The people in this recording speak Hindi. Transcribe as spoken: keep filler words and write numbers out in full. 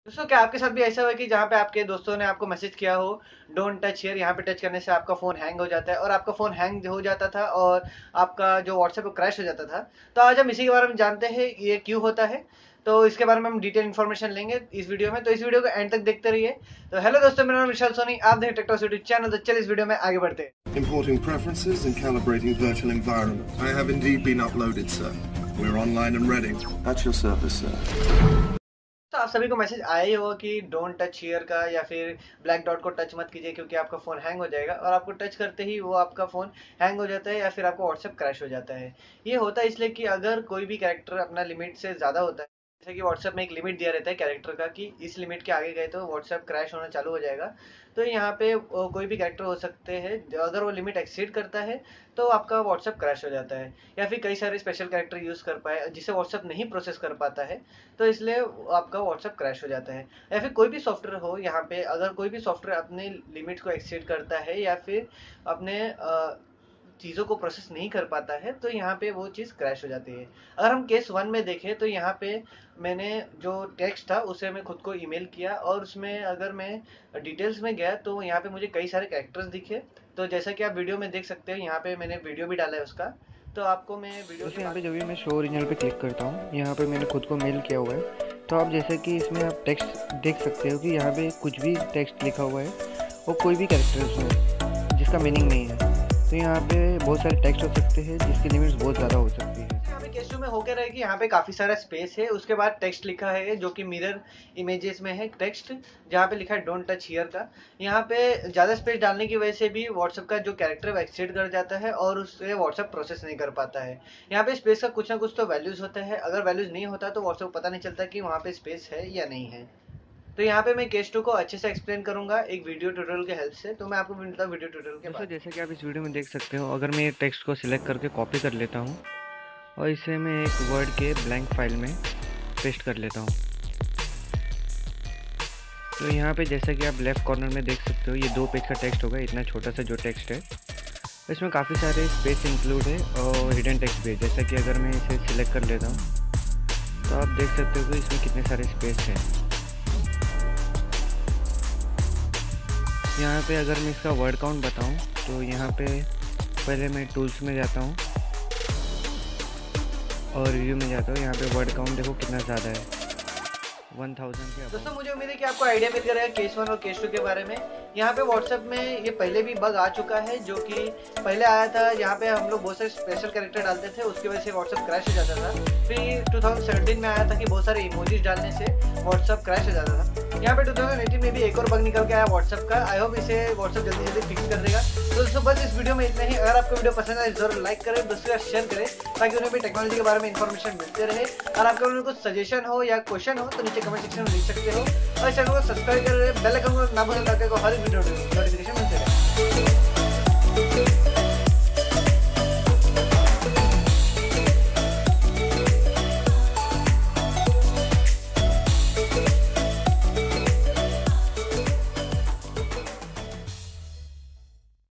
दोस्तों क्या आपके साथ भी ऐसा हुआ कि जहाँ पे आपके दोस्तों ने आपको मैसेज किया हो डोंट टच हियर, यहाँ पे टच करने से आपका फ़ोन हैंग हो जाता है और आपका फ़ोन हैंग हो जाता था और आपका जो व्हाट्सएप क्रैश हो जाता था। तो आज हम इसी के बारे में जानते हैं ये क्यों होता है। तो इसके बारे में हम डिटेल इन्फॉर्मेशन लेंगे इस वीडियो में, तो इस वीडियो को एंड तक देखते रहिए। तो हेलो दोस्तों, मेरा नाम विशाल सोनी, आप देख टेक्टॉक्स यूट्यूब चैनल। तो चलिए इस वीडियो में आगे बढ़ते हैं। Importing preferences and calibrating virtual environments. I have indeed been uploaded, sir. We're online and ready. At your service, sir. तो आप सभी को मैसेज आया ही होगा कि डोंट टच हियर का, या फिर ब्लैक डॉट को टच मत कीजिए क्योंकि आपका फ़ोन हैंग हो जाएगा, और आपको टच करते ही वो आपका फ़ोन हैंग हो जाता है या फिर आपका व्हाट्सएप क्रैश हो जाता है। ये होता है इसलिए कि अगर कोई भी कैरेक्टर अपना लिमिट से ज़्यादा होता है, जैसे कि व्हाट्सएप में एक लिमिट दिया रहता है कैरेक्टर का कि इस लिमिट के आगे गए तो व्हाट्सएप क्रैश होना चालू हो जाएगा। तो यहाँ पे वो कोई भी कैरेक्टर हो सकते हैं, अगर वो लिमिट एक्सीड करता है तो आपका व्हाट्सएप क्रैश हो जाता है, या फिर कई सारे स्पेशल कैरेक्टर यूज़ कर पाए जिसे व्हाट्सएप नहीं प्रोसेस कर पाता है, तो इसलिए आपका व्हाट्सएप क्रैश हो जाता है। या फिर कोई भी सॉफ्टवेयर हो, यहाँ पे अगर कोई भी सॉफ्टवेयर अपने लिमिट को एक्सीड करता है या फिर अपने चीज़ों को प्रोसेस नहीं कर पाता है, तो यहाँ पे वो चीज़ क्रैश हो जाती है। अगर हम केस वन में देखें तो यहाँ पे मैंने जो टेक्स्ट था उसे मैं खुद को ईमेल किया, और उसमें अगर मैं डिटेल्स में गया तो यहाँ पे मुझे कई सारे कैरेक्टर्स दिखे। तो जैसा कि आप वीडियो में देख सकते हैं, यहाँ पे मैंने वीडियो भी डाला है उसका, तो आपको मैं वीडियो जैसे यहाँ पे जब भी मैं शो ओरिजिनल पे क्लिक करता हूँ, यहाँ पे मैंने खुद को मेल किया हुआ है। तो आप जैसे कि इसमें आप टेक्स्ट देख सकते हो कि यहाँ पे कुछ भी टेक्स्ट लिखा हुआ है और कोई भी कैरेक्टर उसमें जिसका मीनिंग नहीं है। तो यहाँ पे बहुत सारे टेक्स्ट हो सकते हैं जिसकी लिमिट्स बहुत ज़्यादा हो सकती है। यहाँ पे केस टू में होकर रहेगी, यहाँ पे काफी सारा स्पेस है, उसके बाद टेक्स्ट लिखा है जो कि मिरर इमेजेस में है टेक्स्ट, जहाँ पे लिखा है डोंट टच हियर का। यहाँ पे ज्यादा स्पेस डालने की वजह से भी व्हाट्सएप का जो कैरेक्टर है वो एक्सीड कर जाता है और उससे व्हाट्सएप प्रोसेस नहीं कर पाता है। यहाँ पे स्पेस का कुछ ना कुछ तो वैल्यूज होता है, अगर वैल्यूज नहीं होता तो व्हाट्सएप को पता नहीं चलता कि वहाँ पे स्पेस है या नहीं है। तो यहाँ पे मैं केस टू को अच्छे से एक्सप्लेन करूंगा एक वीडियो ट्यूटोरियल के हेल्प से, तो मैं आपको मिलता हूँ वीडियो ट्यूटोरियल के दोस्तों बाद। जैसे कि आप इस वीडियो में देख सकते हो, अगर मैं ये टेक्स्ट को सिलेक्ट करके कॉपी कर लेता हूँ और इसे मैं एक वर्ड के ब्लैंक फाइल में पेस्ट कर लेता हूँ, तो यहाँ पे जैसा कि आप लेफ़्ट कॉर्नर में देख सकते हो, ये दो पेज का टेक्स्ट होगा। इतना छोटा सा जो टेक्स्ट है इसमें काफ़ी सारे स्पेस इंक्लूड है और हिडन टेक्स्ट भी है। जैसा कि अगर मैं इसे सिलेक्ट कर लेता हूँ तो आप देख सकते हो कि इसमें कितने सारे स्पेस हैं। यहाँ पे अगर मैं इसका वर्ड काउंट बताऊँ तो यहाँ पे पहले मैं टूल्स में जाता हूँ और रिव्यू में जाता हूँ। यहाँ पे वर्ड काउंट देखो कितना ज़्यादा है, वन थाउजेंड के। दोस्तों मुझे उम्मीद है कि आपको आइडिया मिल गया है केस वन और केस टू के बारे में। यहाँ पे व्हाट्सएप में ये पहले भी बग आ चुका है, जो कि पहले आया था। यहाँ पे हम लोग बहुत सारे स्पेशल कैरेक्टर डालते थे, उसकी वजह से व्हाट्सएप क्रैश हो जाता था। फिर टू थाउजेंड सेवेंटीन में आया था कि बहुत सारे इमोजीज डालने से व्हाट्सएप क्रैश हो जाता था। यहाँ पे टू थाउजेंड एटीन में भी एक और बग निकल के आया व्हाट्सएप का। आई होप इसे व्हाट्सएप जल्दी जल्दी फिक्स कर देगा। तो दोस्तों बस इस वीडियो में इतना ही। अगर आपको वीडियो पसंद आए जरूर लाइक करें, दूसरे का शेयर करें, ताकि उन्हें भी टेक्नोलॉजी के बारे में इन्फॉर्मेशन मिलते रहे। और आपके उन्हें कुछ सजेशन हो या क्वेश्चन हो तो नीचे कमेंट सेक्शन में लिख सकते हो, और चैनल को सब्सक्राइब कर बेल आइकन को ना भूलें ताकि हर वीडियो